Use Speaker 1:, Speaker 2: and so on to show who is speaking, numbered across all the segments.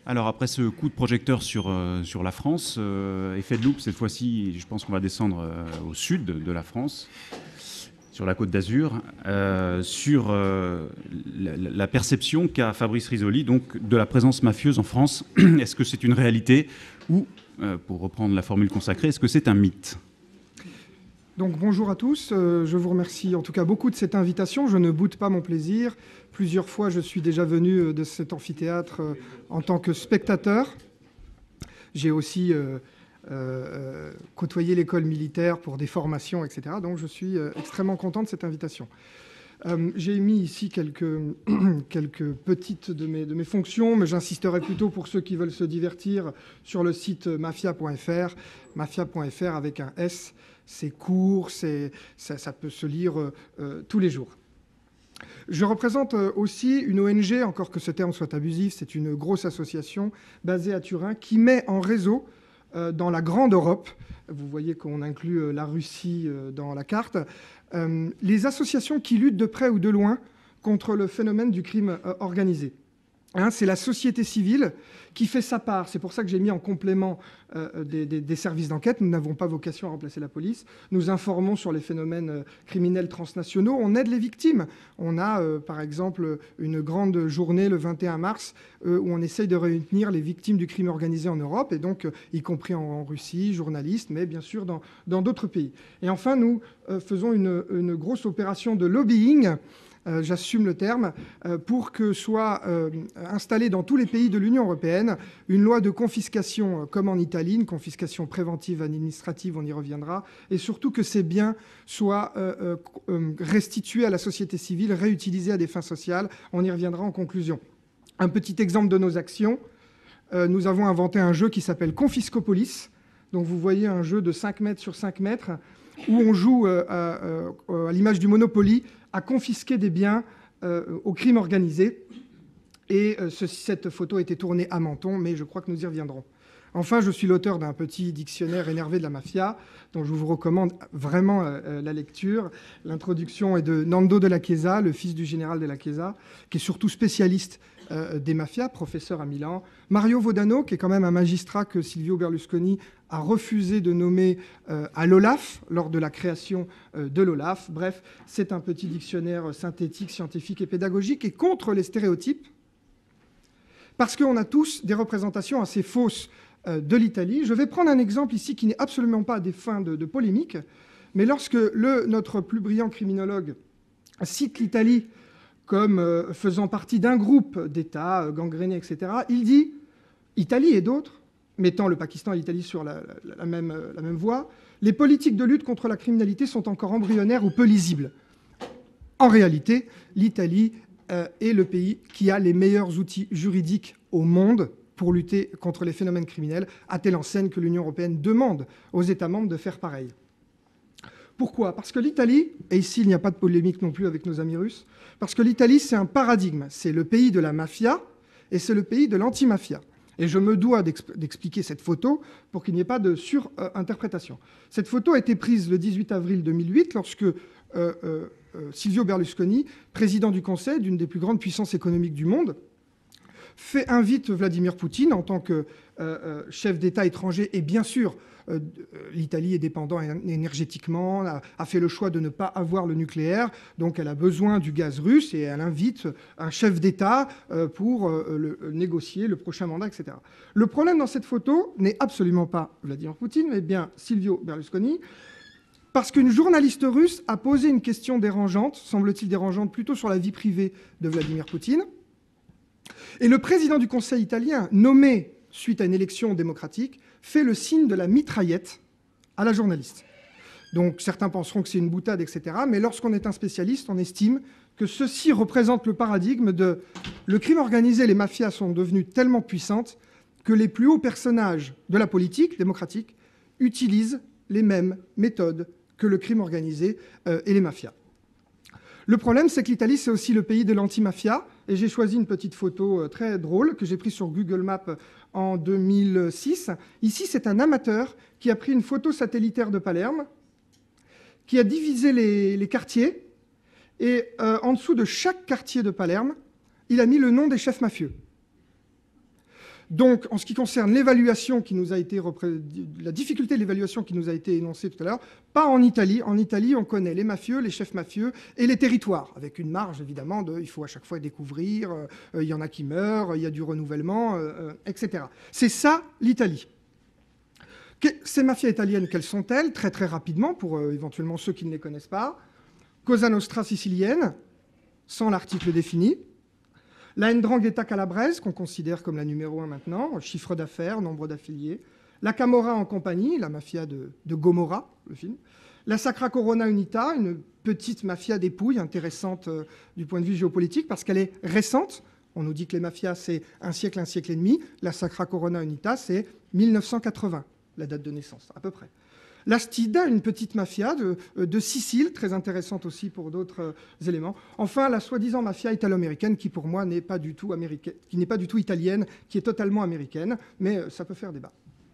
Speaker 1: Alors après ce coup de projecteur sur la France, effet de loupe cette fois-ci, je pense qu'on va descendre au sud de la France, sur la Côte d'Azur, sur la perception qu'a Fabrice Risoli donc, de la présence mafieuse en France. Est-ce que c'est une réalité ou, pour reprendre la formule consacrée, est-ce que c'est un mythe ?
Speaker 2: Donc bonjour à tous, je vous remercie en tout cas beaucoup de cette invitation, je ne boude pas mon plaisir. Plusieurs fois je suis déjà venu de cet amphithéâtre en tant que spectateur. J'ai aussi côtoyé l'école militaire pour des formations, etc. Donc je suis extrêmement content de cette invitation. J'ai mis ici quelques petites de mes fonctions, mais j'insisterai plutôt pour ceux qui veulent se divertir sur le site mafia.fr, mafia.fr avec un S. C'est court, ça peut se lire tous les jours. Je représente aussi une ONG, encore que ce terme soit abusif, c'est une grosse association basée à Turin qui met en réseau dans la grande Europe, vous voyez qu'on inclut la Russie dans la carte, les associations qui luttent de près ou de loin contre le phénomène du crime organisé. C'est la société civile qui fait sa part. C'est pour ça que j'ai mis en complément des services d'enquête. Nous n'avons pas vocation à remplacer la police. Nous informons sur les phénomènes criminels transnationaux. On aide les victimes. On a, par exemple, une grande journée le 21 mars où on essaye de réunir les victimes du crime organisé en Europe, et donc y compris en Russie, journalistes, mais bien sûr dans d'autres pays. Et enfin, nous faisons une grosse opération de lobbying, j'assume le terme, pour que soit installée dans tous les pays de l'Union européenne une loi de confiscation comme en Italie, une confiscation préventive administrative, on y reviendra, et surtout que ces biens soient restitués à la société civile, réutilisés à des fins sociales. On y reviendra en conclusion. Un petit exemple de nos actions. Nous avons inventé un jeu qui s'appelle Confiscopolis. Donc vous voyez un jeu de 5 mètres sur 5 mètres où on joue à l'image du Monopoly à confisquer des biens au crime organisé. Et cette photo a été tournée à Menton, mais je crois que nous y reviendrons. Enfin, je suis l'auteur d'un petit dictionnaire énervé de la mafia, dont je vous recommande vraiment la lecture. L'introduction est de Nando de la Chiesa, le fils du général de la Chiesa, qui est surtout spécialiste des mafias, professeur à Milan. Mario Vodano, qui est quand même un magistrat que Silvio Berlusconi a refusé de nommer à l'OLAF, lors de la création de l'OLAF. Bref, c'est un petit dictionnaire synthétique, scientifique et pédagogique, et contre les stéréotypes, parce qu'on a tous des représentations assez fausses de l'Italie. Je vais prendre un exemple ici qui n'est absolument pas à des fins de polémique, mais lorsque notre plus brillant criminologue cite l'Italie comme faisant partie d'un groupe d'États gangrénés, etc., il dit « Italie et d'autres », mettant le Pakistan et l'Italie sur la même voie, « les politiques de lutte contre la criminalité sont encore embryonnaires ou peu lisibles ». En réalité, l'Italie est le pays qui a les meilleurs outils juridiques au monde pour lutter contre les phénomènes criminels, à telle enseigne que l'Union européenne demande aux États membres de faire pareil. Pourquoi ? Parce que l'Italie, et ici il n'y a pas de polémique non plus avec nos amis russes, parce que l'Italie c'est un paradigme, c'est le pays de la mafia et c'est le pays de l'anti-mafia. Et je me dois d'expliquer cette photo pour qu'il n'y ait pas de surinterprétation. Cette photo a été prise le 18 avril 2008 lorsque Silvio Berlusconi, président du Conseil d'une des plus grandes puissances économiques du monde, invite Vladimir Poutine en tant que chef d'État étranger, et bien sûr, l'Italie est dépendante énergétiquement, a fait le choix de ne pas avoir le nucléaire, donc elle a besoin du gaz russe, et elle invite un chef d'État pour négocier le prochain mandat, etc. Le problème dans cette photo n'est absolument pas Vladimir Poutine, mais bien Silvio Berlusconi, parce qu'une journaliste russe a posé une question dérangeante, semble-t-il dérangeante, plutôt sur la vie privée de Vladimir Poutine. Et le président du Conseil italien, nommé suite à une élection démocratique, fait le signe de la mitraillette à la journaliste. Donc certains penseront que c'est une boutade, etc. Mais lorsqu'on est un spécialiste, on estime que ceci représente le paradigme de le crime organisé. Les mafias sont devenues tellement puissantes que les plus hauts personnages de la politique démocratique utilisent les mêmes méthodes que le crime organisé et les mafias. Le problème, c'est que l'Italie, c'est aussi le pays de l'anti-mafia. Et j'ai choisi une petite photo très drôle que j'ai prise sur Google Maps en 2006. Ici, c'est un amateur qui a pris une photo satellitaire de Palerme, qui a divisé les quartiers. Et en dessous de chaque quartier de Palerme, il a mis le nom des chefs mafieux. Donc, en ce qui concerne l'évaluation qui nous a été la difficulté de l'évaluation qui nous a été énoncée tout à l'heure, pas en Italie. En Italie, on connaît les mafieux, les chefs mafieux et les territoires, avec une marge évidemment il faut à chaque fois découvrir, il y en a qui meurent, il y a du renouvellement, etc. C'est ça l'Italie. Ces mafias italiennes, quelles sont-elles? Très très rapidement, pour éventuellement ceux qui ne les connaissent pas. Cosa Nostra sicilienne, sans l'article défini. La 'Ndrangheta calabraise, qu'on considère comme la numéro 1 maintenant, chiffre d'affaires, nombre d'affiliés. La Camorra en compagnie, la mafia de Gomorra, le film. La Sacra Corona Unita, une petite mafia dépouille intéressante du point de vue géopolitique parce qu'elle est récente. On nous dit que les mafias, c'est un siècle et demi. La Sacra Corona Unita, c'est 1980, la date de naissance, à peu près. La Stida, une petite mafia de Sicile, très intéressante aussi pour d'autres éléments. Enfin, la soi-disant mafia italo-américaine, qui pour moi n'est pas du tout américaine, qui n'est pas du tout italienne, qui est totalement américaine, mais ça peut faire débat.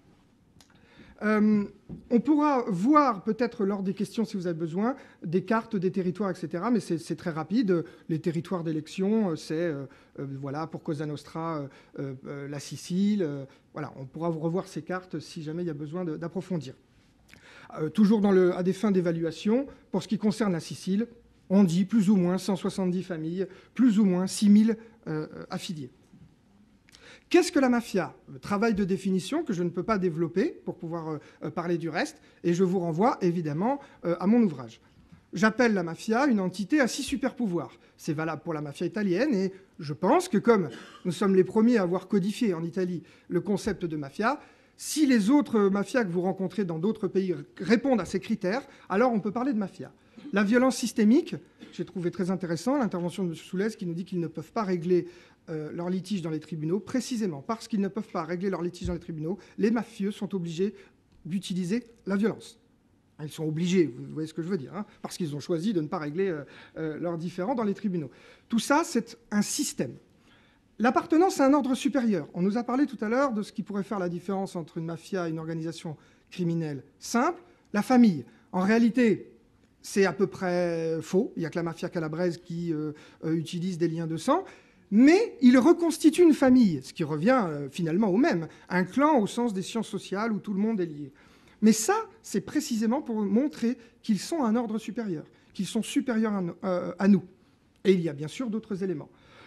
Speaker 2: On pourra voir peut-être lors des questions, si vous avez besoin, des cartes des territoires, etc. Mais c'est très rapide. Les territoires d'élection, c'est, voilà, pour Cosa Nostra, la Sicile. Voilà, on pourra revoir ces cartes si jamais il y a besoin d'approfondir. Toujours à des fins d'évaluation, pour ce qui concerne la Sicile, on dit plus ou moins 170 familles, plus ou moins 6000 affiliés. Qu'est-ce que la mafia? Travail de définition que je ne peux pas développer pour pouvoir parler du reste, et je vous renvoie évidemment à mon ouvrage. J'appelle la mafia une entité à 6 super-pouvoirs. C'est valable pour la mafia italienne, et je pense que comme nous sommes les premiers à avoir codifié en Italie le concept de mafia, si les autres mafias que vous rencontrez dans d'autres pays répondent à ces critères, alors on peut parler de mafia. La violence systémique, j'ai trouvé très intéressant l'intervention de M. Soulez qui nous dit qu'ils ne peuvent pas régler leurs litiges dans les tribunaux. Précisément parce qu'ils ne peuvent pas régler leurs litiges dans les tribunaux, les mafieux sont obligés d'utiliser la violence. Ils sont obligés, vous voyez ce que je veux dire, hein, parce qu'ils ont choisi de ne pas régler leurs différends dans les tribunaux. Tout ça, c'est un système. L'appartenance à un ordre supérieur. On nous a parlé tout à l'heure de ce qui pourrait faire la différence entre une mafia et une organisation criminelle simple, la famille. En réalité, c'est à peu près faux. Il n'y a que la mafia calabraise qui utilise des liens de sang. Mais il reconstitue une famille, ce qui revient finalement au même. Un clan au sens des sciences sociales où tout le monde est lié. Mais ça, c'est précisément pour montrer qu'ils sont un ordre supérieur, qu'ils sont supérieurs à nous. Et il y a bien sûr d'autres éléments.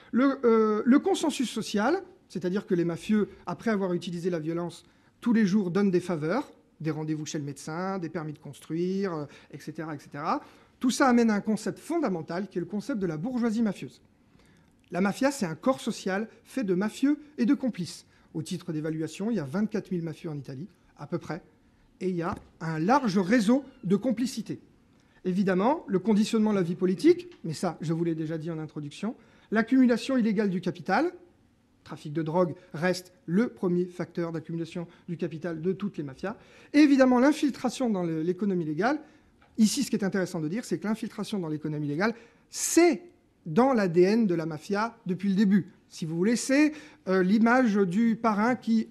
Speaker 2: Le consensus social, c'est-à-dire que les mafieux, après avoir utilisé la violence, tous les jours donnent des faveurs, des rendez-vous chez le médecin, des permis de construire, etc., etc. Tout ça amène à un concept fondamental qui est le concept de la bourgeoisie mafieuse. La mafia, c'est un corps social fait de mafieux et de complices. Au titre d'évaluation, il y a 24 000 mafieux en Italie, à peu près, et il y a un large réseau de complicité. Évidemment, le conditionnement de la vie politique, mais ça, je vous l'ai déjà dit en introduction, l'accumulation illégale du capital, trafic de drogue reste le premier facteur d'accumulation du capital de toutes les mafias, et évidemment l'infiltration dans l'économie légale. Ici, ce qui est intéressant de dire, c'est que l'infiltration dans l'économie légale, c'est dans l'ADN de la mafia depuis le début. Si vous voulez, c'est l'image du parrain qui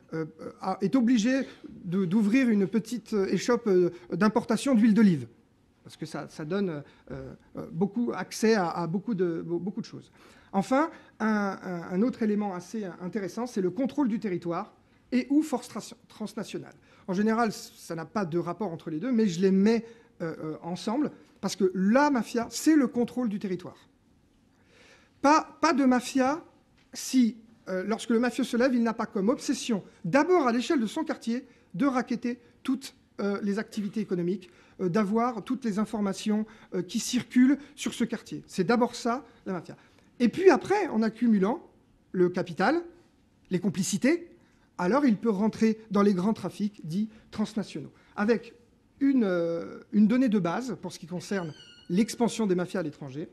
Speaker 2: est obligé d'ouvrir une petite échoppe d'importation d'huile d'olive, parce que ça donne beaucoup accès à beaucoup de choses. Enfin, un autre élément assez intéressant, c'est le contrôle du territoire et ou force transnationale. En général, ça n'a pas de rapport entre les deux, mais je les mets ensemble, parce que la mafia, c'est le contrôle du territoire. Pas de mafia si, lorsque le mafieux se lève, il n'a pas comme obsession, d'abord à l'échelle de son quartier, de racketter toutes les activités économiques, d'avoir toutes les informations qui circulent sur ce quartier. C'est d'abord ça, la mafia. Et puis après, en accumulant le capital, les complicités, alors il peut rentrer dans les grands trafics dits transnationaux, avec une donnée de base pour ce qui concerne l'expansion des mafias à l'étranger,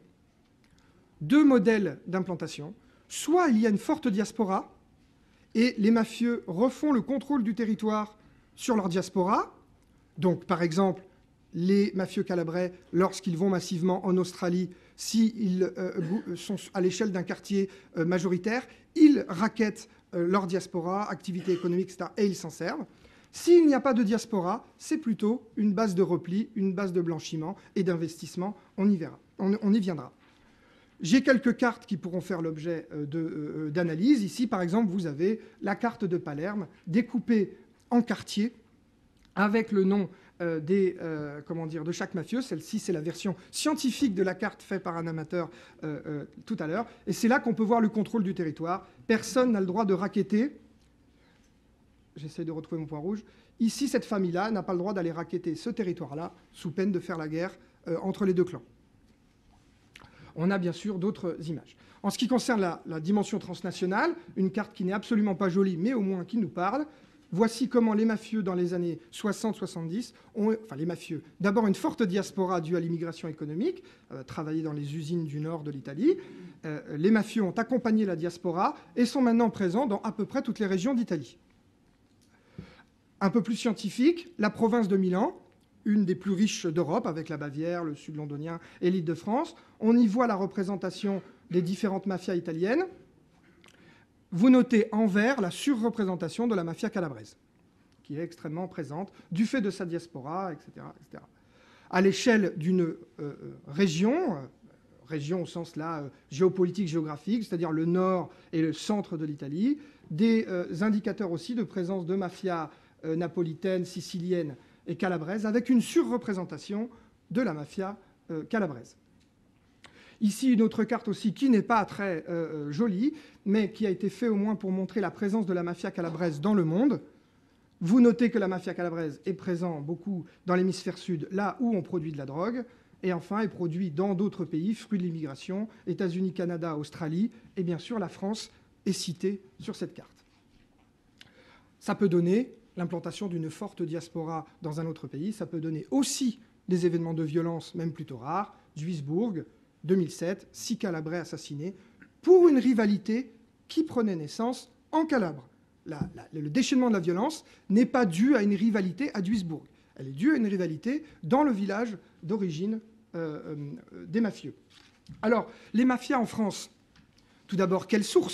Speaker 2: 2 modèles d'implantation. Soit il y a une forte diaspora, et les mafieux refont le contrôle du territoire sur leur diaspora. Donc, par exemple, les mafieux calabrais, lorsqu'ils vont massivement en Australie, s'ils sont à l'échelle d'un quartier majoritaire, ils rackettent leur diaspora, activité économique, etc., et ils s'en servent. S'il n'y a pas de diaspora, c'est plutôt une base de repli, une base de blanchiment et d'investissement. On y viendra. J'ai quelques cartes qui pourront faire l'objet d'analyse. Ici, par exemple, vous avez la carte de Palerme découpée en quartiers avec le nom de chaque mafieux. Celle-ci, c'est la version scientifique de la carte faite par un amateur tout à l'heure. Et c'est là qu'on peut voir le contrôle du territoire. Personne n'a le droit de racketter. J'essaie de retrouver mon point rouge. Ici, cette famille-là n'a pas le droit d'aller racketter ce territoire-là sous peine de faire la guerre entre les deux clans. On a bien sûr d'autres images. En ce qui concerne la dimension transnationale, une carte qui n'est absolument pas jolie, mais au moins qui nous parle. Voici comment les mafieux dans les années 60-70 les mafieux, d'abord une forte diaspora due à l'immigration économique, travaillé dans les usines du nord de l'Italie. Les mafieux ont accompagné la diaspora et sont maintenant présents dans à peu près toutes les régions d'Italie. Un peu plus scientifique, la province de Milan, une des plus riches d'Europe, avec la Bavière, le sud londonien et l'Île-de-France. On y voit la représentation des différentes mafias italiennes. Vous notez en vert la surreprésentation de la mafia calabraise, qui est extrêmement présente, du fait de sa diaspora, etc. etc. À l'échelle d'une région au sens là géopolitique, géographique, c'est-à-dire le nord et le centre de l'Italie, des indicateurs aussi de présence de mafias napolitaine, sicilienne et calabraise, avec une surreprésentation de la mafia calabraise. Ici, une autre carte aussi qui n'est pas très jolie, mais qui a été faite au moins pour montrer la présence de la mafia calabraise dans le monde. Vous notez que la mafia calabraise est présente beaucoup dans l'hémisphère sud, là où on produit de la drogue, et enfin est produit dans d'autres pays, fruits de l'immigration, États-Unis, Canada, Australie, et bien sûr la France est citée sur cette carte. Ça peut donner l'implantation d'une forte diaspora dans un autre pays. Ça peut donner aussi des événements de violence, même plutôt rares. Duisbourg, 2007, 6 Calabrais assassinés pour une rivalité qui prenait naissance en Calabre. Le déchaînement de la violence n'est pas dû à une rivalité à Duisbourg. Elle est due à une rivalité dans le village d'origine des mafieux. Alors, les mafias en France, tout d'abord, quelle source ?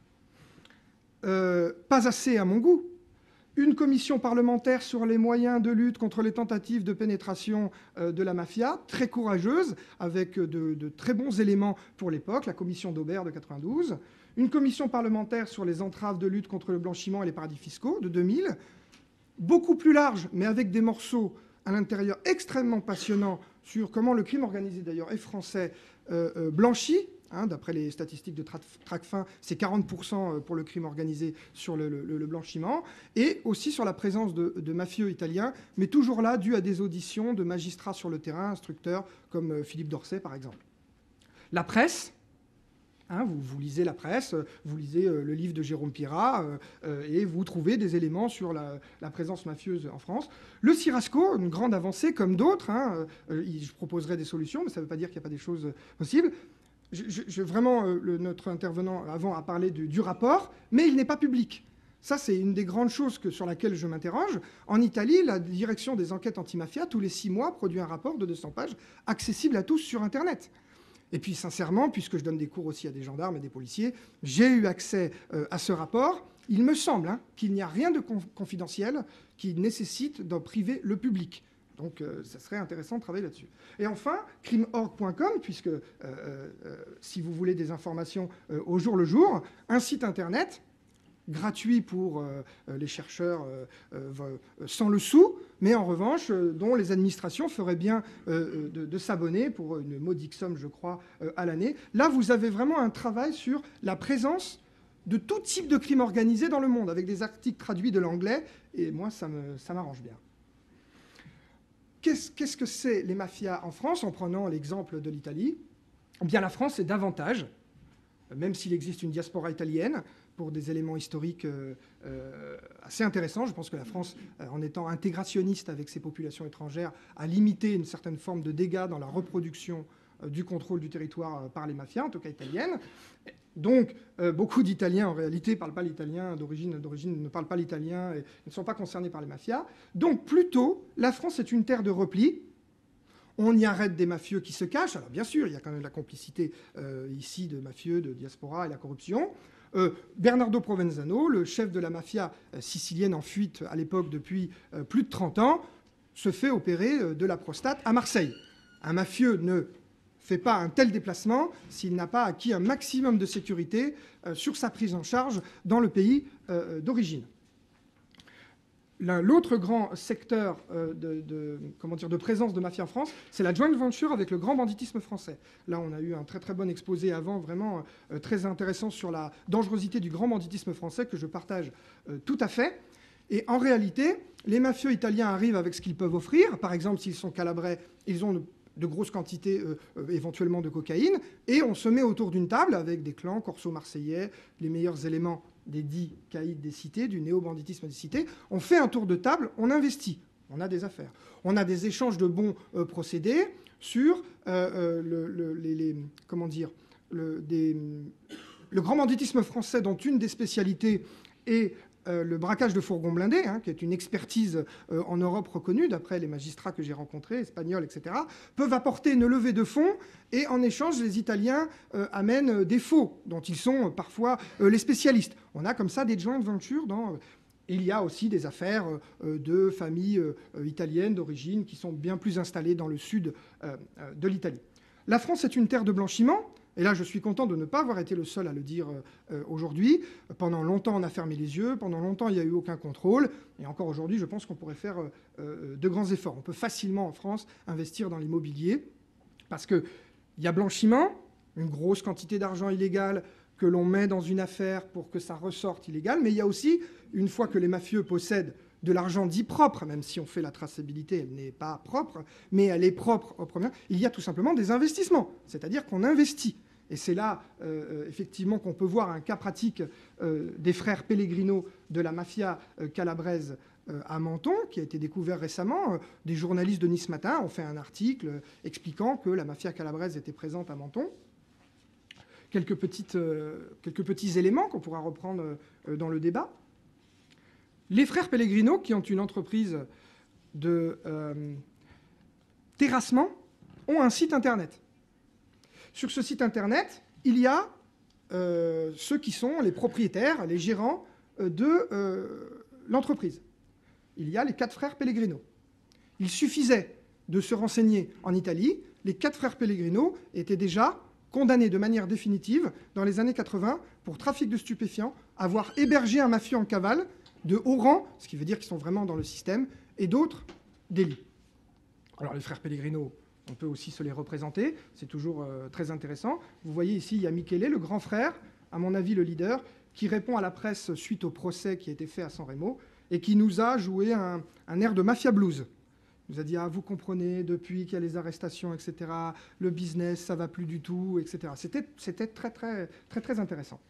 Speaker 2: Pas assez à mon goût. Une commission parlementaire sur les moyens de lutte contre les tentatives de pénétration de la mafia, très courageuse, avec de très bons éléments pour l'époque, la commission d'Aubert de 92. Une commission parlementaire sur les entraves de lutte contre le blanchiment et les paradis fiscaux de 2000. Beaucoup plus large, mais avec des morceaux à l'intérieur extrêmement passionnants sur comment le crime organisé, d'ailleurs, est français, blanchi. D'après les statistiques de Tracfin, c'est 40% pour le crime organisé sur le blanchiment, et aussi sur la présence de mafieux italiens, mais toujours là, dû à des auditions de magistrats sur le terrain, instructeurs, comme Philippe Dorset, par exemple. La presse, vous lisez la presse, vous lisez le livre de Jérôme Pirat, et vous trouvez des éléments sur la présence mafieuse en France. Le Cirasco, une grande avancée, comme d'autres. Je proposerai des solutions, mais ça ne veut pas dire qu'il n'y a pas des choses possibles. Notre intervenant avant a parlé du rapport, mais il n'est pas public. Ça, c'est une des grandes choses sur laquelle je m'interroge. En Italie, la direction des enquêtes antimafia, tous les 6 mois, produit un rapport de 200 pages, accessible à tous sur Internet. Et puis, sincèrement, puisque je donne des cours aussi à des gendarmes et des policiers, j'ai eu accès à ce rapport. Il me semble qu'il n'y a rien de confidentiel qui nécessite d'en priver le public. Donc, ça serait intéressant de travailler là-dessus. Et enfin, crimeorg.com, puisque si vous voulez des informations au jour le jour, un site Internet gratuit pour les chercheurs sans le sou, mais en revanche, dont les administrations feraient bien de s'abonner pour une modique somme, je crois, à l'année. Là, vous avez vraiment un travail sur la présence de tout type de crime organisé dans le monde, avec des articles traduits de l'anglais, et moi, ça m'arrange bien. Qu'est-ce que c'est les mafias en France, en prenant l'exemple de l'Italie ? Eh bien, la France est davantage, même s'il existe une diaspora italienne, pour des éléments historiques assez intéressants. Je pense que la France, en étant intégrationniste avec ses populations étrangères, a limité une certaine forme de dégâts dans la reproduction du contrôle du territoire par les mafias, en tout cas italiennes. Donc, beaucoup d'Italiens, en réalité, ne parlent pas l'italien, d'origine ne parlent pas l'italien et ne sont pas concernés par les mafias. Donc, plutôt, la France est une terre de repli. On y arrête des mafieux qui se cachent. Alors, bien sûr, il y a quand même la complicité ici de mafieux, de diaspora et la corruption. Bernardo Provenzano, le chef de la mafia sicilienne en fuite à l'époque depuis plus de 30 ans, se fait opérer de la prostate à Marseille. Un mafieux ne fait pas un tel déplacement s'il n'a pas acquis un maximum de sécurité sur sa prise en charge dans le pays d'origine. L'autre grand secteur de présence de mafia en France, c'est la joint venture avec le grand banditisme français. Là, on a eu un très très bon exposé avant, vraiment très intéressant sur la dangerosité du grand banditisme français que je partage tout à fait. Et en réalité, les mafieux italiens arrivent avec ce qu'ils peuvent offrir. Par exemple, s'ils sont calabrais, ils ont de grosses quantités éventuellement de cocaïne, et on se met autour d'une table avec des clans corso-marseillais, les meilleurs éléments des dits caïds des cités, du néo-banditisme des cités. On fait un tour de table, on investit, on a des affaires. On a des échanges de bons procédés sur le grand banditisme français, dont une des spécialités est le braquage de fourgons blindés, qui est une expertise en Europe reconnue, d'après les magistrats que j'ai rencontrés, espagnols, etc., peuvent apporter une levée de fonds, et en échange, les Italiens amènent des faux, dont ils sont parfois les spécialistes. On a comme ça des joint ventures dans... Il y a aussi des affaires de familles italiennes d'origine qui sont bien plus installées dans le sud de l'Italie. La France est une terre de blanchiment. Et là, je suis content de ne pas avoir été le seul à le dire aujourd'hui. Pendant longtemps, on a fermé les yeux. Pendant longtemps, il n'y a eu aucun contrôle. Et encore aujourd'hui, je pense qu'on pourrait faire de grands efforts. On peut facilement, en France, investir dans l'immobilier parce qu'il y a blanchiment, une grosse quantité d'argent illégal que l'on met dans une affaire pour que ça ressorte illégal. Mais il y a aussi, une fois que les mafieux possèdent de l'argent dit propre, même si on fait la traçabilité, elle n'est pas propre, mais elle est propre au premier, il y a tout simplement des investissements. C'est-à-dire qu'on investit. Et c'est là, effectivement, qu'on peut voir un cas pratique des frères Pellegrino de la mafia calabraise à Menton, qui a été découvert récemment. Des journalistes de Nice Matin ont fait un article expliquant que la mafia calabraise était présente à Menton. Quelques petits éléments qu'on pourra reprendre dans le débat. Les frères Pellegrino, qui ont une entreprise de terrassement, ont un site Internet. Sur ce site Internet, il y a ceux qui sont les propriétaires, les gérants de l'entreprise. Il y a les 4 frères Pellegrino. Il suffisait de se renseigner en Italie. Les 4 frères Pellegrino étaient déjà condamnés de manière définitive dans les années 80 pour trafic de stupéfiants, avoir hébergé un mafieux en cavale de haut rang, ce qui veut dire qu'ils sont vraiment dans le système, et d'autres délits. Alors les frères Pellegrino, on peut aussi se les représenter, c'est toujours très intéressant. Vous voyez ici, il y a Michele, le grand frère, à mon avis le leader, qui répond à la presse suite au procès qui a été fait à San Remo, et qui nous a joué un air de mafia blues. Il nous a dit, ah, vous comprenez, depuis qu'il y a les arrestations, etc., le business, ça ne va plus du tout, etc. C'était très, très, très, très intéressant.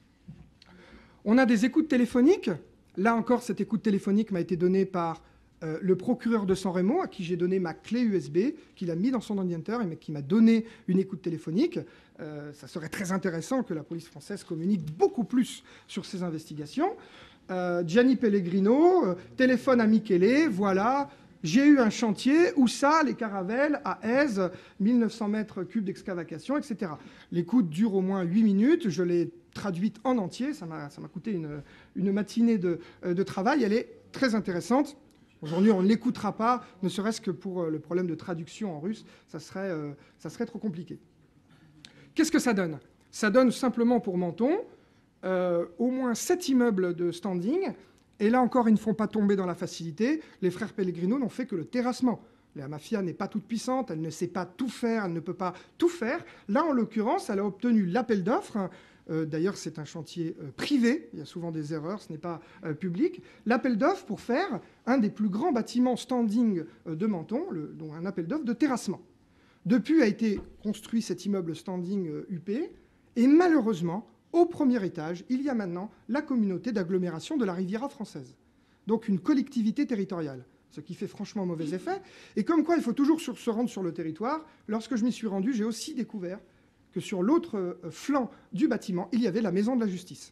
Speaker 2: On a des écoutes téléphoniques. Là encore, cette écoute téléphonique m'a été donnée par le procureur de San Remo, à qui j'ai donné ma clé USB, qu'il a mis dans son ordinateur et qui m'a donné une écoute téléphonique. Ça serait très intéressant que la police française communique beaucoup plus sur ces investigations. Gianni Pellegrino, téléphone à Michele, voilà, j'ai eu un chantier, où ça, les Caravelles, à Aise, 1900 mètres cubes d'excavation, etc. L'écoute dure au moins 8 minutes, je l'ai traduite en entier, ça m'a coûté une matinée de travail, elle est très intéressante. Aujourd'hui, on ne l'écoutera pas, ne serait-ce que pour le problème de traduction en russe, ça serait trop compliqué. Qu'est-ce que ça donne? Ça donne simplement pour Menton au moins 7 immeubles de standing, et là encore, ils ne font pas tomber dans la facilité. Les frères Pellegrino n'ont fait que le terrassement. La mafia n'est pas toute puissante, elle ne sait pas tout faire, elle ne peut pas tout faire. Là, en l'occurrence, elle a obtenu l'appel d'offres. D'ailleurs, c'est un chantier privé, il y a souvent des erreurs, ce n'est pas public. L'appel d'offres pour faire un des plus grands bâtiments standing de Menton, dont un appel d'offres de terrassement. Depuis a été construit cet immeuble standing UP, et malheureusement, au premier étage, il y a maintenant la communauté d'agglomération de la Riviera française. Donc une collectivité territoriale, ce qui fait franchement mauvais effet. Et comme quoi, il faut toujours se rendre sur le territoire. Lorsque je m'y suis rendu, j'ai aussi découvert que sur l'autre flanc du bâtiment, il y avait la maison de la justice.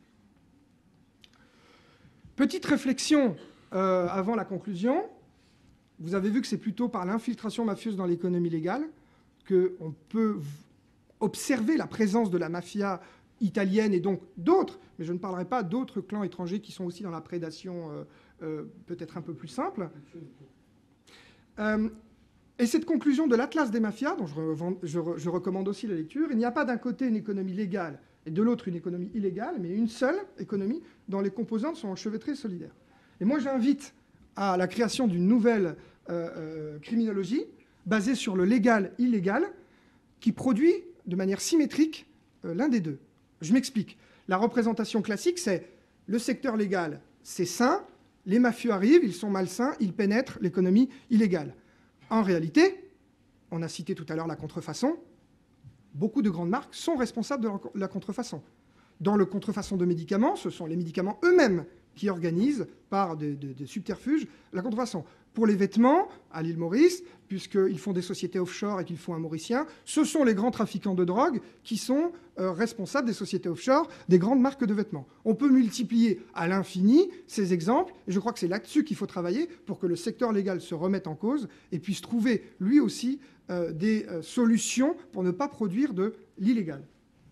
Speaker 2: Petite réflexion avant la conclusion. Vous avez vu que c'est plutôt par l'infiltration mafieuse dans l'économie légale qu'on peut observer la présence de la mafia italienne et donc d'autres, mais je ne parlerai pas d'autres clans étrangers qui sont aussi dans la prédation peut-être un peu plus simple. Et cette conclusion de l'Atlas des mafias, dont je recommande aussi la lecture, il n'y a pas d'un côté une économie légale et de l'autre une économie illégale, mais une seule économie dont les composantes sont enchevêtrées et solidaires. Et moi, j'invite à la création d'une nouvelle criminologie basée sur le légal-illégal qui produit de manière symétrique l'un des deux. Je m'explique. La représentation classique, c'est le secteur légal, c'est sain, les mafieux arrivent, ils sont malsains, ils pénètrent l'économie illégale. En réalité, on a cité tout à l'heure la contrefaçon, beaucoup de grandes marques sont responsables de la contrefaçon. Dans le contrefaçon de médicaments, ce sont les médicaments eux-mêmes qui organisent par des subterfuges la contrefaçon. Pour les vêtements, à l'île Maurice, puisqu'ils font des sociétés offshore et qu'ils font un Mauricien, ce sont les grands trafiquants de drogue qui sont responsables des sociétés offshore, des grandes marques de vêtements. On peut multiplier à l'infini ces exemples, et je crois que c'est là-dessus qu'il faut travailler pour que le secteur légal se remette en cause et puisse trouver, lui aussi, des solutions pour ne pas produire de l'illégal.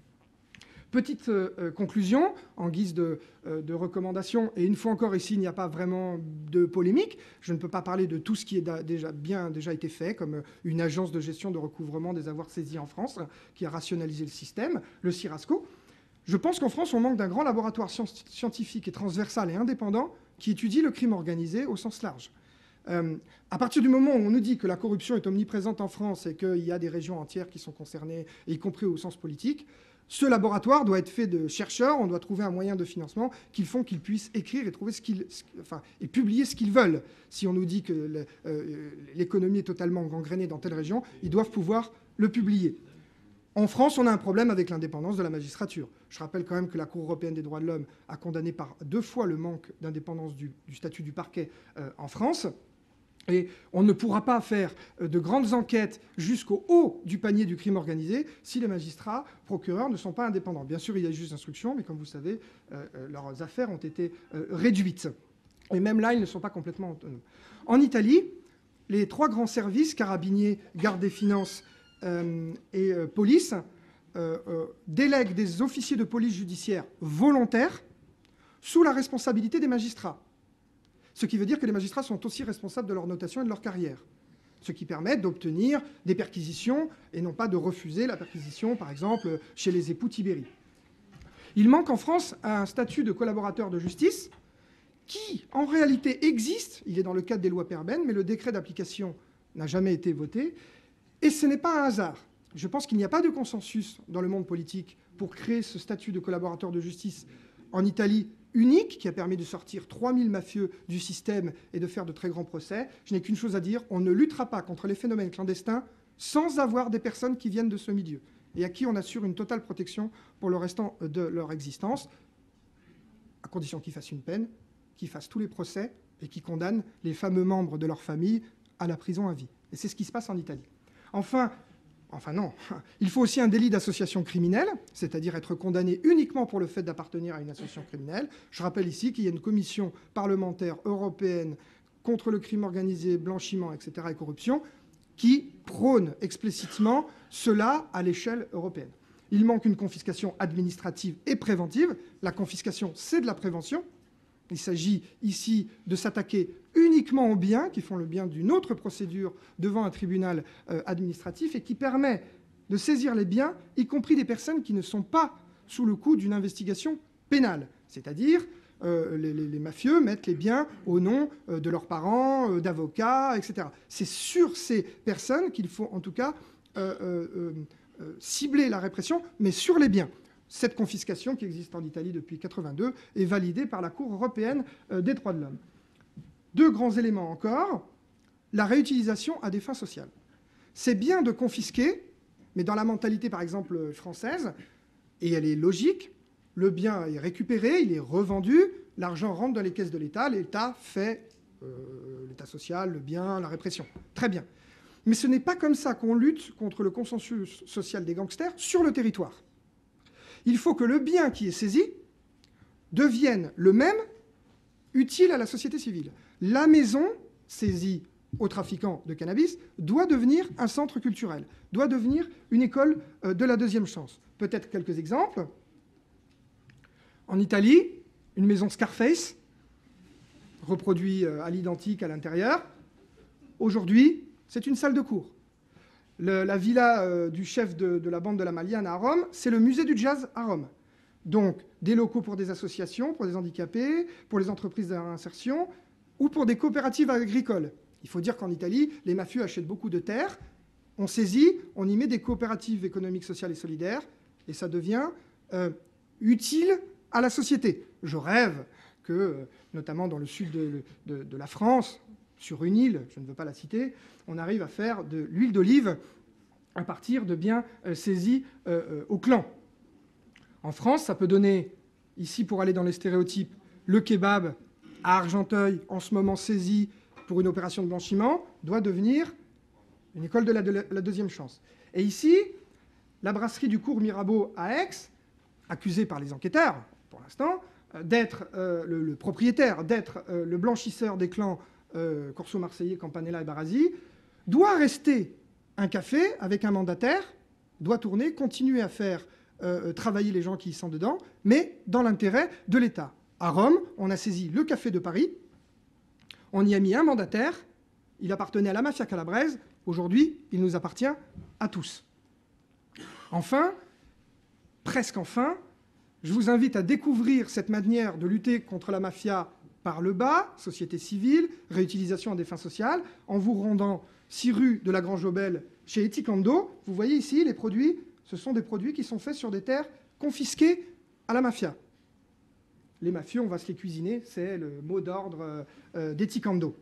Speaker 2: Petite conclusion, en guise de recommandation, et une fois encore ici, il n'y a pas vraiment de polémique. Je ne peux pas parler de tout ce qui est déjà été fait, comme une agence de gestion de recouvrement des avoirs saisis en France, qui a rationalisé le système, le CIRASCO. Je pense qu'en France, on manque d'un grand laboratoire scientifique et transversal et indépendant qui étudie le crime organisé au sens large. À partir du moment où on nous dit que la corruption est omniprésente en France et qu'il y a des régions entières qui sont concernées, y compris au sens politique, ce laboratoire doit être fait de chercheurs, on doit trouver un moyen de financement qu'ils font qu'ils puissent écrire et trouver et publier ce qu'ils veulent. Si on nous dit que l'économie est totalement gangrénée dans telle région, ils doivent pouvoir le publier. En France, on a un problème avec l'indépendance de la magistrature. Je rappelle quand même que la Cour européenne des droits de l'homme a condamné par 2 fois le manque d'indépendance du statut du parquet en France. Et on ne pourra pas faire de grandes enquêtes jusqu'au haut du panier du crime organisé si les magistrats, procureurs ne sont pas indépendants. Bien sûr, il y a juste d'instruction, mais comme vous savez, leurs affaires ont été réduites. Et même là, ils ne sont pas complètement autonomes. En Italie, les 3 grands services, carabiniers, garde des finances et police, délèguent des officiers de police judiciaire volontaires sous la responsabilité des magistrats. Ce qui veut dire que les magistrats sont aussi responsables de leur notation et de leur carrière. Ce qui permet d'obtenir des perquisitions et non pas de refuser la perquisition, par exemple, chez les époux Tibéri. Il manque en France un statut de collaborateur de justice qui, en réalité, existe. Il est dans le cadre des lois Perben, mais le décret d'application n'a jamais été voté. Et ce n'est pas un hasard. Je pense qu'il n'y a pas de consensus dans le monde politique pour créer ce statut de collaborateur de justice en Italie unique, qui a permis de sortir 3000 mafieux du système et de faire de très grands procès. Je n'ai qu'une chose à dire, on ne luttera pas contre les phénomènes clandestins sans avoir des personnes qui viennent de ce milieu et à qui on assure une totale protection pour le restant de leur existence, à condition qu'ils fassent une peine, qu'ils fassent tous les procès et qu'ils condamnent les fameux membres de leur famille à la prison à vie. Et c'est ce qui se passe en Italie. Enfin non, il faut aussi un délit d'association criminelle, c'est-à-dire être condamné uniquement pour le fait d'appartenir à une association criminelle. Je rappelle ici qu'il y a une commission parlementaire européenne contre le crime organisé, blanchiment, etc. et corruption, qui prône explicitement cela à l'échelle européenne. Il manque une confiscation administrative et préventive. La confiscation, c'est de la prévention. Il s'agit ici de s'attaquer uniquement aux biens qui font le bien d'une autre procédure devant un tribunal administratif et qui permet de saisir les biens, y compris des personnes qui ne sont pas sous le coup d'une investigation pénale. C'est-à-dire, les mafieux mettent les biens au nom de leurs parents, d'avocats, etc. C'est sur ces personnes qu'il faut en tout cas cibler la répression, mais sur les biens. Cette confiscation, qui existe en Italie depuis 1982, est validée par la Cour européenne des droits de l'homme. 2 grands éléments encore. La réutilisation à des fins sociales. C'est bien de confisquer, mais dans la mentalité, par exemple, française, et elle est logique, le bien est récupéré, il est revendu, l'argent rentre dans les caisses de l'État, l'État fait l'État social, le bien, la répression. Très bien. Mais ce n'est pas comme ça qu'on lutte contre le consensus social des gangsters sur le territoire. Il faut que le bien qui est saisi devienne le même, utile à la société civile. La maison saisie aux trafiquants de cannabis doit devenir un centre culturel, doit devenir une école de la deuxième chance. Peut-être quelques exemples. En Italie, une maison Scarface, reproduit à l'identique à l'intérieur. Aujourd'hui, c'est une salle de cours. La villa du chef de la bande de la Maliane à Rome, c'est le musée du jazz à Rome. Donc, des locaux pour des associations, pour des handicapés, pour les entreprises d'insertion ou pour des coopératives agricoles. Il faut dire qu'en Italie, les mafieux achètent beaucoup de terres, on saisit, on y met des coopératives économiques, sociales et solidaires, et ça devient utile à la société. Je rêve que, notamment dans le sud de la France, sur une île, je ne veux pas la citer, on arrive à faire de l'huile d'olive à partir de biens saisis au clan. En France, ça peut donner, ici pour aller dans les stéréotypes, le kebab à Argenteuil, en ce moment saisi pour une opération de blanchiment, doit devenir une école de la deuxième chance. Et ici, la brasserie du cours Mirabeau à Aix, accusée par les enquêteurs, pour l'instant, d'être le propriétaire, d'être le blanchisseur des clans Corso Marseillais, Campanella et Barasi, doit rester un café avec un mandataire, doit tourner, continuer à faire travailler les gens qui y sont dedans, mais dans l'intérêt de l'État. À Rome, on a saisi le café de Paris, on y a mis un mandataire, il appartenait à la mafia calabraise, aujourd'hui, il nous appartient à tous. Enfin, presque enfin, je vous invite à découvrir cette manière de lutter contre la mafia par le bas, société civile, réutilisation à des fins sociales, en vous rendant 6 rue de la Grange Aubel chez Eticando. Vous voyez ici, les produits, ce sont des produits qui sont faits sur des terres confisquées à la mafia. Les mafieux, on va se les cuisiner, c'est le mot d'ordre d'Eticando.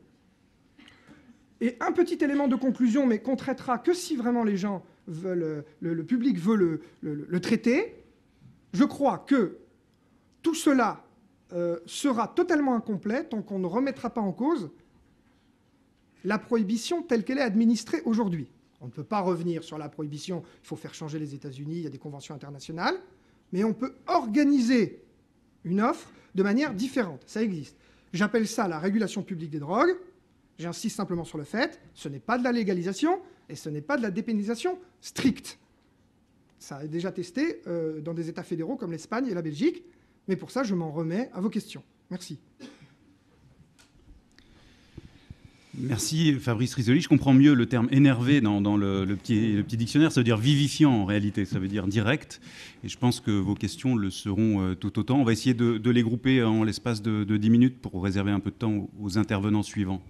Speaker 2: Et un petit élément de conclusion, mais qu'on traitera que si vraiment les gens veulent, le public veut le traiter. Je crois que tout cela sera totalement incomplet tant qu'on ne remettra pas en cause la prohibition telle qu'elle est administrée aujourd'hui. On ne peut pas revenir sur la prohibition, il faut faire changer les États-Unis, il y a des conventions internationales, mais on peut organiser une offre de manière différente. Ça existe. J'appelle ça la régulation publique des drogues. J'insiste simplement sur le fait, ce n'est pas de la légalisation et ce n'est pas de la dépénalisation stricte. Ça est déjà testé dans des États fédéraux comme l'Espagne et la Belgique, mais pour ça, je m'en remets à vos questions. Merci.
Speaker 1: Merci Fabrice Risoli. Je comprends mieux le terme énervé dans le petit dictionnaire. Ça veut dire vivifiant en réalité, ça veut dire direct. Et je pense que vos questions le seront tout autant. On va essayer de les grouper en l'espace de 10 minutes pour réserver un peu de temps aux intervenants suivants.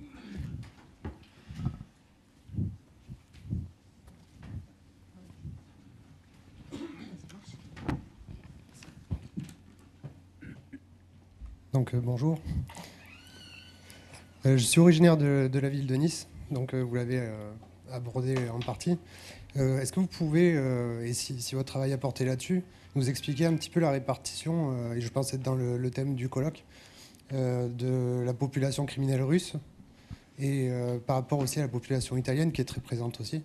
Speaker 3: Donc bonjour. Je suis originaire de la ville de Nice, donc vous l'avez abordé en partie. Est-ce que vous pouvez, et si votre travail a porté là-dessus, nous expliquer un petit peu la répartition, et je pense être dans le thème du colloque, de la population criminelle russe, et par rapport aussi à la population italienne qui est très présente aussi,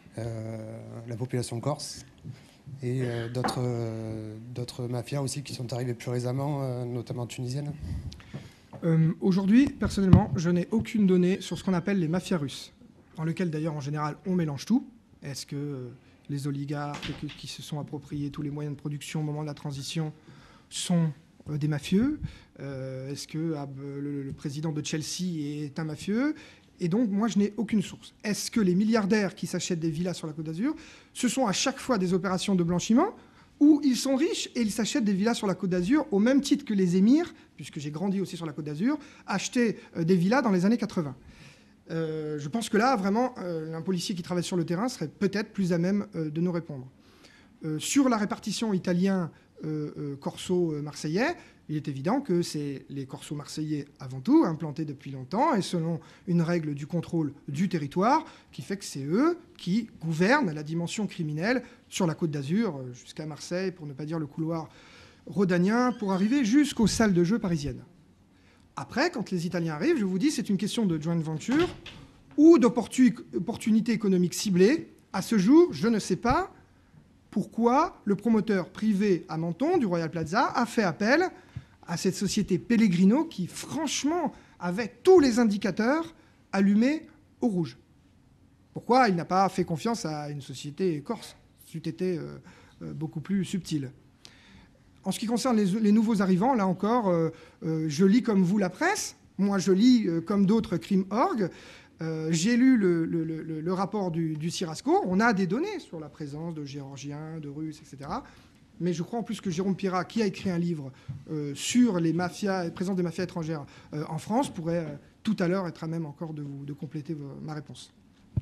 Speaker 3: la population corse, et d'autres mafias aussi qui sont arrivées plus récemment, notamment tunisiennes.
Speaker 2: Aujourd'hui, personnellement, je n'ai aucune donnée sur ce qu'on appelle les mafias russes, dans lesquelles d'ailleurs en général on mélange tout. Est-ce que les oligarques qui se sont appropriés tous les moyens de production au moment de la transition sont des mafieux? Est-ce que le président de Chelsea est un mafieux? Et donc, moi, je n'ai aucune source. Est-ce que les milliardaires qui s'achètent des villas sur la Côte d'Azur, ce sont à chaque fois des opérations de blanchiment, ou ils sont riches et ils s'achètent des villas sur la Côte d'Azur au même titre que les émirs, puisque j'ai grandi aussi sur la Côte d'Azur, achetaient des villas dans les années 80. Je pense que là, vraiment, un policier qui travaille sur le terrain serait peut-être plus à même de nous répondre. Sur la répartition italien corso-marseillais, il est évident que c'est les corsos marseillais avant tout, implantés depuis longtemps, et selon une règle du contrôle du territoire, qui fait que c'est eux qui gouvernent la dimension criminelle sur la Côte d'Azur, jusqu'à Marseille, pour ne pas dire le couloir rhodanien, pour arriver jusqu'aux salles de jeu parisiennes. Après, quand les Italiens arrivent, je vous dis, c'est une question de joint venture ou d'opportunité économique ciblée. À ce jour, je ne sais pas pourquoi le promoteur privé à Menton, du Royal Plaza, a fait appel à cette société Pellegrino qui, franchement, avait tous les indicateurs allumés au rouge. Pourquoi il n'a pas fait confiance à une société corse? C'eût été beaucoup plus subtil. En ce qui concerne les nouveaux arrivants, là encore, je lis comme vous la presse. Moi, je lis comme d'autres crime.org. J'ai lu le rapport du CIRASCO. On a des données sur la présence de Géorgiens, de Russes, etc. Mais je crois en plus que Jérôme Pirat, qui a écrit un livre sur les mafias, la présence des mafias étrangères en France, pourrait tout à l'heure être à même encore de compléter ma réponse.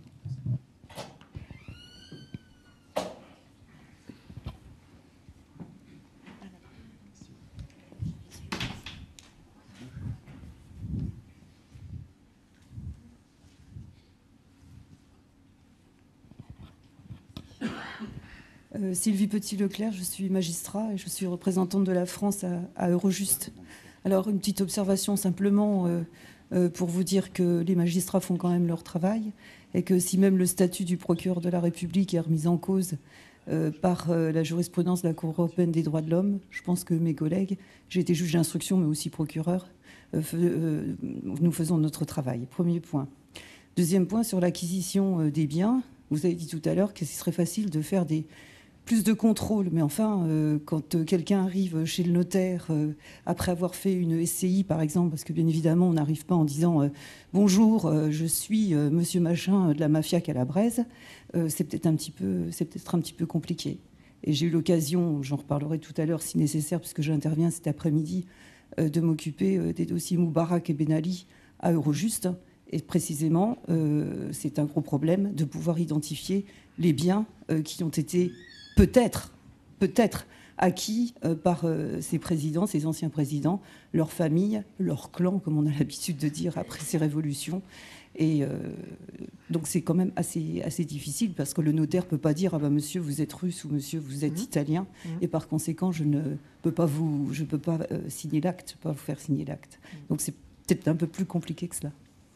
Speaker 4: Sylvie Petit-Leclerc, je suis magistrat et je suis représentante de la France à Eurojust. Alors, une petite observation simplement pour vous dire que les magistrats font quand même leur travail et que si même le statut du procureur de la République est remis en cause par la jurisprudence de la Cour européenne des droits de l'homme, je pense que mes collègues, j'ai été juge d'instruction mais aussi procureur, nous faisons notre travail. Premier point. Deuxième point, sur l'acquisition des biens, vous avez dit tout à l'heure que ce serait facile de faire plus de contrôle, mais enfin, quand quelqu'un arrive chez le notaire après avoir fait une SCI, par exemple, parce que bien évidemment, on n'arrive pas en disant bonjour, je suis monsieur machin de la mafia calabraise, c'est peut-être un petit peu compliqué. Et j'ai eu l'occasion, j'en reparlerai tout à l'heure si nécessaire, puisque j'interviens cet après-midi, de m'occuper des dossiers Moubarak et Ben Ali à Eurojust. Et précisément, c'est un gros problème de pouvoir identifier les biens qui ont été peut-être acquis par ces présidents, ces anciens présidents, leurs familles, leurs clans, comme on a l'habitude de dire après ces révolutions. Et donc c'est quand même assez difficile parce que le notaire ne peut pas dire « Ah ben monsieur, vous êtes russe » ou « Monsieur, vous êtes italien ». Et par conséquent, je ne peux pas signer l'acte, pas vous faire signer l'acte. Donc c'est peut-être un peu plus compliqué que cela.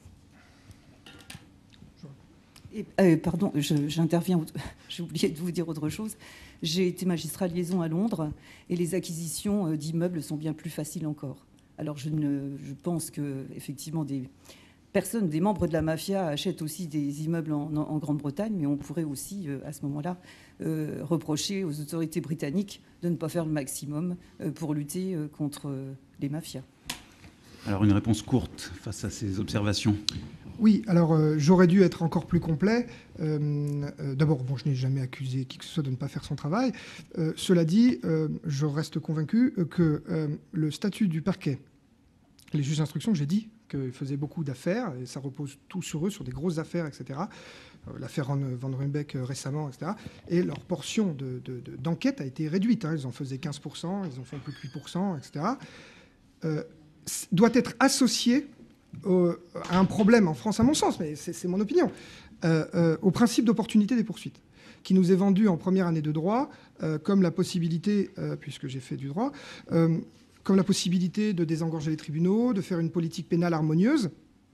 Speaker 4: Pardon, j'interviens, j'ai oublié de vous dire autre chose. J'ai été magistrat de liaison à Londres et les acquisitions d'immeubles sont bien plus faciles encore. Alors je pense que effectivement des membres de la mafia achètent aussi des immeubles en Grande-Bretagne, mais on pourrait aussi à ce moment-là reprocher aux autorités britanniques de ne pas faire le maximum pour lutter contre les mafias.
Speaker 1: Alors une réponse courte face à ces observations.
Speaker 2: Oui, alors j'aurais dû être encore plus complet. D'abord, je n'ai jamais accusé qui que ce soit de ne pas faire son travail. Cela dit, je reste convaincu que le statut du parquet, les juges d'instruction, j'ai dit qu'ils faisaient beaucoup d'affaires, et ça repose tout sur eux, sur des grosses affaires, etc. L'affaire Van Ruymbeck récemment, etc. Et leur portion d'enquête a été réduite. Ils en faisaient 15%, ils en font plus que 8%, etc. Doit être associé à un problème en France, à mon sens, mais c'est mon opinion, au principe d'opportunité des poursuites, qui nous est vendu en première année de droit comme la possibilité, puisque j'ai fait du droit, comme la possibilité de désengorger les tribunaux, de faire une politique pénale harmonieuse.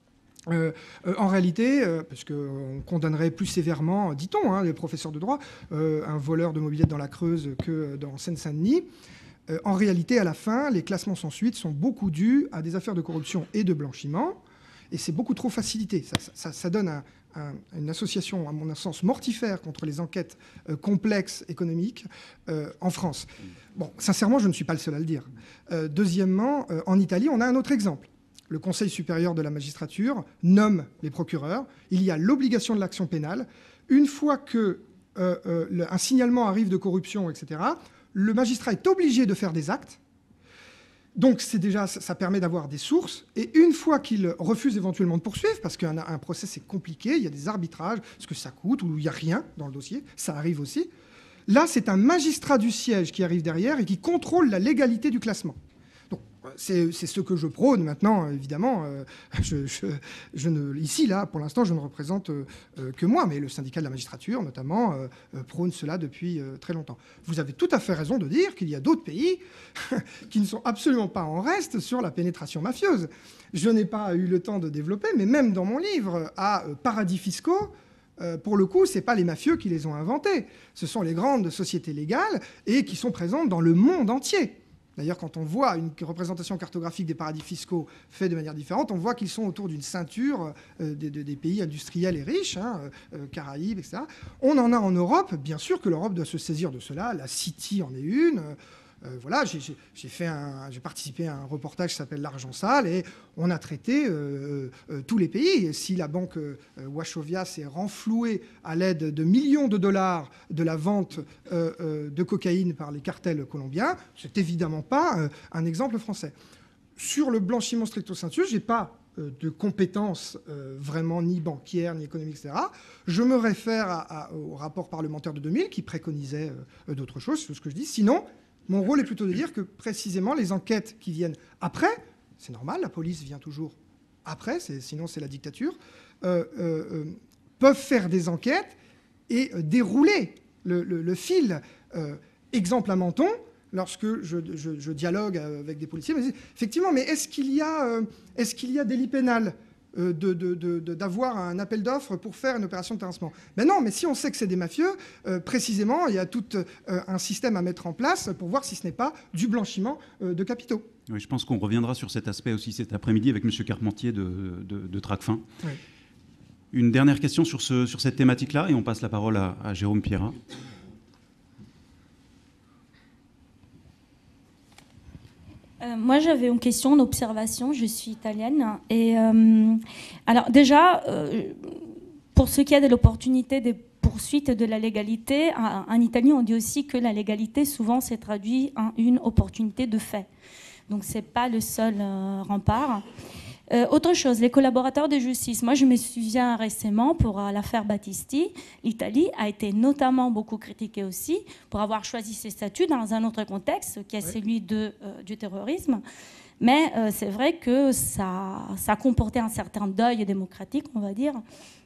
Speaker 2: En réalité, parce qu'on condamnerait plus sévèrement, dit-on, les professeurs de droit, un voleur de mobilette dans la Creuse que dans Seine-Saint-Denis. En réalité, à la fin, les classements sans suite sont beaucoup dus à des affaires de corruption et de blanchiment, et c'est beaucoup trop facilité. Ça donne une association, à mon sens, mortifère contre les enquêtes complexes économiques en France. Bon, sincèrement, je ne suis pas le seul à le dire. Deuxièmement, en Italie, on a un autre exemple. Le Conseil supérieur de la magistrature nomme les procureurs. Il y a l'obligation de l'action pénale. Une fois qu'un signalement arrive de corruption, etc., le magistrat est obligé de faire des actes. Donc ça permet d'avoir des sources. Et une fois qu'il refuse éventuellement de poursuivre, parce qu'un procès c'est compliqué, il y a des arbitrages, ce que ça coûte, ou il n'y a rien dans le dossier, ça arrive aussi. Là, c'est un magistrat du siège qui arrive derrière et qui contrôle la légalité du classement. Donc c'est ce que je prône maintenant, évidemment. Ici, là, pour l'instant, je ne représente que moi, mais le syndicat de la magistrature, notamment, prône cela depuis très longtemps. Vous avez tout à fait raison de dire qu'il y a d'autres pays qui ne sont absolument pas en reste sur la pénétration mafieuse. Je n'ai pas eu le temps de développer, mais même dans mon livre, à paradis fiscaux, pour le coup, ce n'est pas les mafieux qui les ont inventés. Ce sont les grandes sociétés légales et qui sont présentes dans le monde entier. D'ailleurs, quand on voit une représentation cartographique des paradis fiscaux faite de manière différente, on voit qu'ils sont autour d'une ceinture des pays industriels et riches, Caraïbes, etc. On en a en Europe. Bien sûr que l'Europe doit se saisir de cela. La City en est une. voilà, j'ai participé à un reportage qui s'appelle L'argent sale, et on a traité tous les pays. Si la banque Wachovia s'est renflouée à l'aide de millions de dollars de la vente de cocaïne par les cartels colombiens, c'est évidemment pas un exemple français. Sur le blanchiment stricto sensu, je n'ai pas de compétences vraiment ni bancaires, ni économiques, etc. Je me réfère au rapport parlementaire de 2000 qui préconisait d'autres choses, c'est ce que je dis. Sinon, mon rôle est plutôt de dire que précisément les enquêtes qui viennent après, c'est normal, la police vient toujours après, sinon c'est la dictature, peuvent faire des enquêtes et dérouler le fil. Exemple à Menton, lorsque je dialogue avec des policiers, effectivement, mais est-ce qu'il y a délit pénal d'avoir un appel d'offres pour faire une opération de terrassement? Ben non, mais si on sait que c'est des mafieux, précisément, il y a tout un système à mettre en place pour voir si ce n'est pas du blanchiment de capitaux.
Speaker 1: Oui, je pense qu'on reviendra sur cet aspect aussi cet après-midi avec M. Carpentier de Tracfin. Oui. Une dernière question sur cette thématique-là, et on passe la parole à Jérôme Pierrat.
Speaker 5: Moi, j'avais une question, une observation. Je suis italienne. Et alors, déjà, pour ce qui est de l'opportunité de poursuite de la légalité, en Italie, on dit aussi que la légalité, souvent, s'est traduite en une opportunité de fait. Donc, ce n'est pas le seul rempart. Autre chose, les collaborateurs de justice. Moi, je me souviens récemment, pour l'affaire Battisti, l'Italie a été notamment beaucoup critiquée aussi pour avoir choisi ses statuts dans un autre contexte, qui est celui du terrorisme. Mais c'est vrai que ça comportait un certain deuil démocratique, on va dire,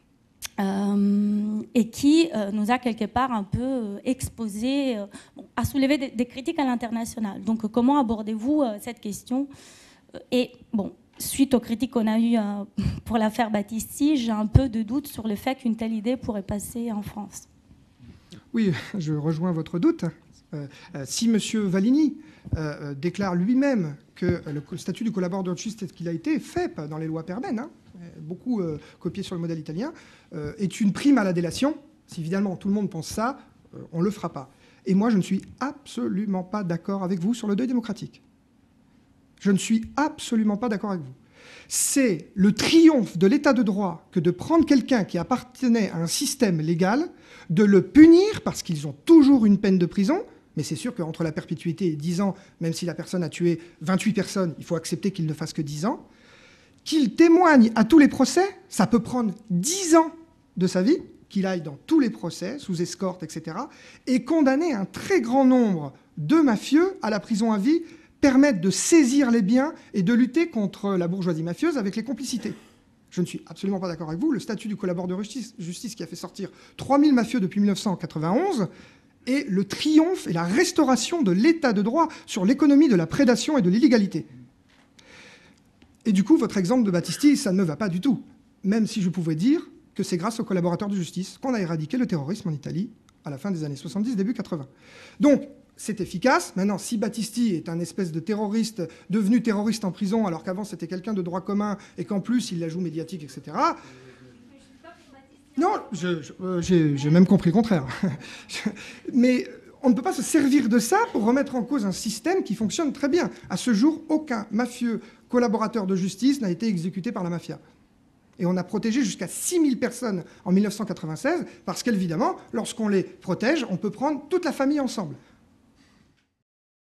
Speaker 5: et qui nous a quelque part un peu exposé, a soulevé des critiques à l'international. Donc, comment abordez-vous cette question? Et bon, suite aux critiques qu'on a eues pour l'affaire Battisti, j'ai un peu de doute sur le fait qu'une telle idée pourrait passer en France.
Speaker 2: Oui, je rejoins votre doute. Si M. Valigny déclare lui-même que le statut du collaborateur de justice qu'il a été fait dans les lois Perben, beaucoup copié sur le modèle italien, est une prime à la délation, si évidemment tout le monde pense ça, on ne le fera pas. Et moi, je ne suis absolument pas d'accord avec vous sur le deuil démocratique. Je ne suis absolument pas d'accord avec vous. C'est le triomphe de l'état de droit que de prendre quelqu'un qui appartenait à un système légal, de le punir parce qu'ils ont toujours une peine de prison, mais c'est sûr qu'entre la perpétuité et 10 ans, même si la personne a tué 28 personnes, il faut accepter qu'il ne fasse que 10 ans, qu'il témoigne à tous les procès, ça peut prendre 10 ans de sa vie, qu'il aille dans tous les procès, sous escorte, etc., et condamner un très grand nombre de mafieux à la prison à vie, permettre de saisir les biens et de lutter contre la bourgeoisie mafieuse avec les complicités. Je ne suis absolument pas d'accord avec vous. Le statut du collaborateur de justice qui a fait sortir 3000 mafieux depuis 1991 est le triomphe et la restauration de l'état de droit sur l'économie de la prédation et de l'illégalité. Et du coup, votre exemple de Battisti, ça ne va pas du tout. Même si je pouvais dire que c'est grâce aux collaborateurs de justice qu'on a éradiqué le terrorisme en Italie à la fin des années 70, début 80. Donc, c'est efficace. Maintenant, si Battisti est un espèce de terroriste devenu terroriste en prison, alors qu'avant c'était quelqu'un de droit commun et qu'en plus il la joue médiatique, etc. Non, j'ai même compris le contraire. Mais on ne peut pas se servir de ça pour remettre en cause un système qui fonctionne très bien. À ce jour, aucun mafieux collaborateur de justice n'a été exécuté par la mafia. Et on a protégé jusqu'à 6000 personnes en 1996, parce qu'évidemment, lorsqu'on les protège, on peut prendre toute la famille ensemble.